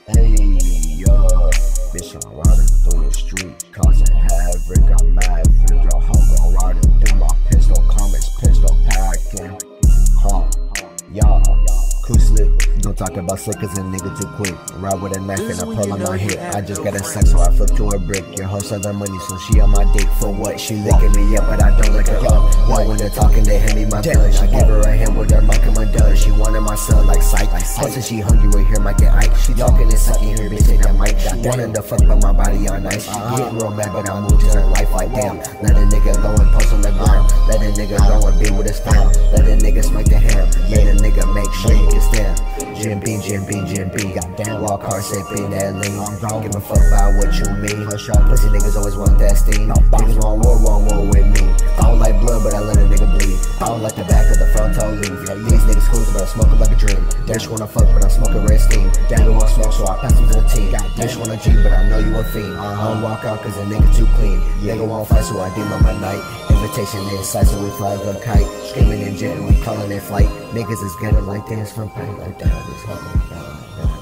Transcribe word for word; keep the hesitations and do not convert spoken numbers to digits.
Hey, yo, bitch, I'm riding through the street, causing havoc. I'm mad, feel your hunger, riding through my pistol, comments, pistol packing. Huh, y'all, cool slip. Don't talk about slick cause a nigga too quick. Ride with a knife and a pearl on my hip. I just got a sex so I flip to a brick. Your hoe said her money so she on my dick. For what? She licking me up but I don't lick her up. Why when they're talking they hand me my gun. I give her a hand with her mic and my done. She wanted my son like psych. Plus she hungry right here might get Ike. She talking and sucking here bitch take that mic. She wanted to fuck but my body on ice. Getting real mad but I moved to her life like damn. Let a nigga go and post on the ground. Let a nigga go and be with his fam. Let a nigga smack the ham. Let a nigga make sure you can stand. Jim Beam, Jim Beam, Jim Beam. Goddamn, walk hard, sipping that lean. Give a fuck about what you mean. Pussy niggas always want that steam. Niggas want war, want war with me. I don't like blood, but I let a nigga bleed. I don't like the back of the front toe leave. These niggas cool, but I smoke it like a dream. Dash wanna fuck, but I'm smoking red steam. Daddy want smoke, so I pass him to the team. Dash wanna G, but I know you a fiend. I don't walk out cause a nigga too clean. Nigga won't fight, so I deem on my night. Invitation inside, so we fly the kite. Screaming in jet, we calling it flight. Niggas is getting like this from pain like that. It's hard.